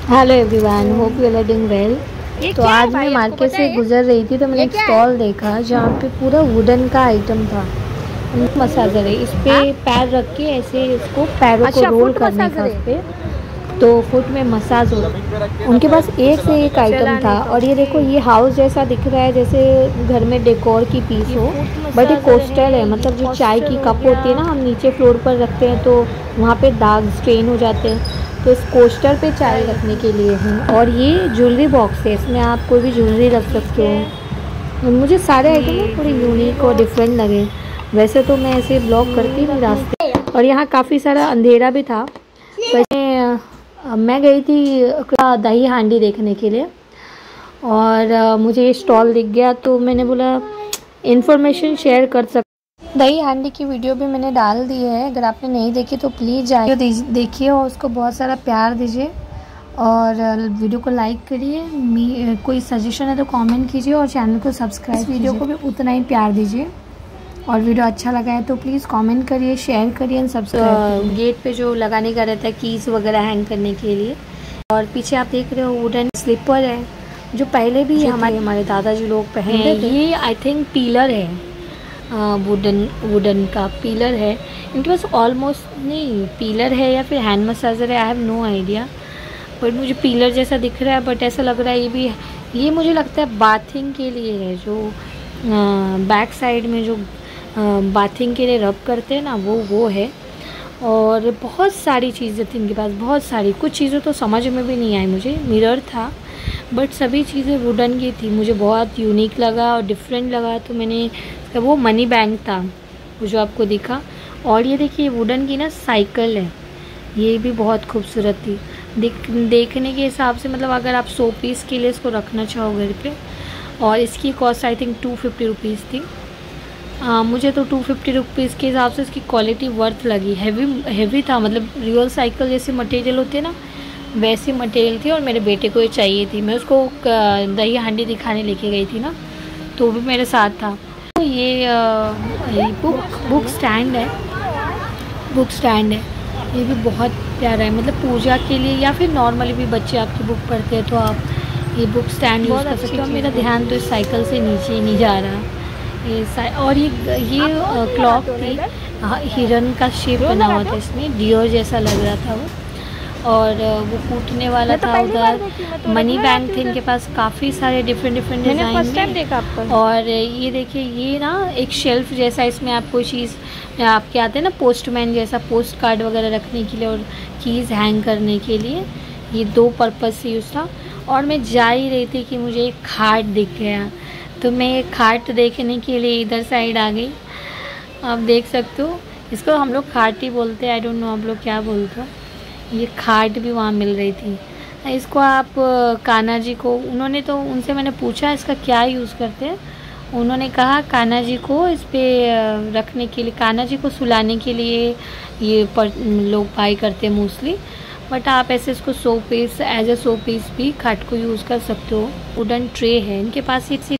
Hello everyone, hope you are doing well. तो आज मैं मार्केट से गुजर रही थी तो मैंने एक स्टॉल देखा जहाँ पे पूरा वुडन का आइटम था। मसाजर है, इस पे पैर रख के ऐसे इसको पैरों को रोल करने का उस पे, तो फुट में मसाज हो। उनके पास एक से एक आइटम था। और ये देखो, ये हाउस जैसा दिख रहा है, जैसे घर में डेकोर की पीस हो, बट ये कोस्टर है। मतलब जो चाय की कप होती है ना, हम नीचे फ्लोर पर रखते हैं तो वहाँ पे दाग स्ट्रेन हो जाते हैं, तो इस कोस्टर पे चाय रखने के लिए है। और ये ज्वेलरी बॉक्स है, इसमें आप कोई भी ज्वेलरी रख सकते हो। मुझे सारे आइटम थोड़े यूनिक और डिफरेंट लगे। वैसे तो मैं ऐसे ब्लॉग करती नहीं रास्ते। और यहाँ काफ़ी सारा अंधेरा भी था। वैसे मैं गई थी दही हांडी देखने के लिए और मुझे ये स्टॉल दिख गया, तो मैंने बोला इन्फॉर्मेशन शेयर कर सकते। दही हांडी की वीडियो भी मैंने डाल दी है, अगर आपने नहीं देखी तो प्लीज़ जाइए देखिए और उसको बहुत सारा प्यार दीजिए और वीडियो को लाइक करिए। कोई सजेशन है तो कमेंट कीजिए और चैनल को सब्सक्राइब। वीडियो को भी उतना ही प्यार दीजिए और वीडियो अच्छा लगा है तो प्लीज़ कमेंट करिए, शेयर करिए एंड सब्सक्राइब। गेट पे जो लगाने का रहता है कीज़ वगैरह हैंग करने के लिए। और पीछे आप देख रहे हो वुडन स्लीपर है, जो पहले भी हमारे दादाजी लोग पहनते थे। ये आई थिंक पिलर है, वुडन का पिलर है इनके पास। ऑलमोस्ट नहीं, पिलर है या फिर हैंड मसाजर है, I have no idea, but मुझे पिलर जैसा दिख रहा है। बट ऐसा लग रहा है ये मुझे लगता है बाथिंग के लिए है, जो बैक साइड में जो बाथिंग के लिए रब करते हैं ना, वो है। और बहुत सारी चीज़ें थी इनके पास, बहुत सारी। कुछ चीज़ें तो समझ में भी नहीं आई मुझे। मिरर था बट सभी चीज़ें वुडन की थी। मुझे बहुत यूनिक लगा और डिफरेंट लगा, तो मैंने वो मनी बैंक था वो जो आपको दिखा। और ये देखिए वुडन की ना साइकिल है, ये भी बहुत खूबसूरत थी देखने के हिसाब से। मतलब अगर आप 100 पीस के लिए इसको रखना चाहो घर पे। और इसकी कॉस्ट आई थिंक 250 रुपीज़ थी। मुझे तो 250 रुपीज़ के हिसाब से इसकी क्वालिटी वर्थ लगी। हैवी था, मतलब रियल साइकिल जैसे मटेरियल होते हैं ना, वैसी मटेरियल थी। और मेरे बेटे को ये चाहिए थी, मैं उसको दही हांडी दिखाने लेके गई थी ना, तो वो भी मेरे साथ था। तो ये बुक स्टैंड है, ये भी बहुत प्यारा है। मतलब पूजा के लिए या फिर नॉर्मली भी बच्चे आपकी बुक पढ़ते हैं तो आप ये बुक स्टैंड यूज़ कर सकते हो। मेरा ध्यान तो इस साइकिल से नीचे ही नहीं जा रहा। और ये क्लॉक थी, हिरन का शेप बना हुआ था इसमें, डियर जैसा लग रहा था वो। और वो कूटने वाला था उधर। मनी बैंक थे इनके पास, काफ़ी सारे डिफरेंट डिज़ाइन में। और ये देखिए, ये ना एक शेल्फ जैसा, इसमें आप कोई चीज़ आपके आते हैं ना पोस्टमैन जैसा, पोस्ट कार्ड वगैरह रखने के लिए और कीज़ हैंग करने के लिए। ये 2 पर्पज़ से यूज़ था। और मैं जा ही रही थी कि मुझे एक खाट दिख गया, तो मैं एक खाट देखने के लिए इधर साइड आ गई। आप देख सकते हो, इसको हम लोग खाट ही बोलते हैं, आई डोंट नो आप लोग क्या बोलते हो। ये खाट भी वहाँ मिल रही थी। इसको आप कान्हा जी को, उनसे मैंने पूछा इसका क्या यूज़ करते हैं। उन्होंने कहा कान्हा जी को इस पे रखने के लिए, कान्हा जी को सुलाने के लिए ये लोग बाई करते हैं मोस्टली। बट आप ऐसे इसको 100 पीस एज ए 100 पीस भी खाट को यूज़ कर सकते हो। वुडन ट्रे है इनके पास।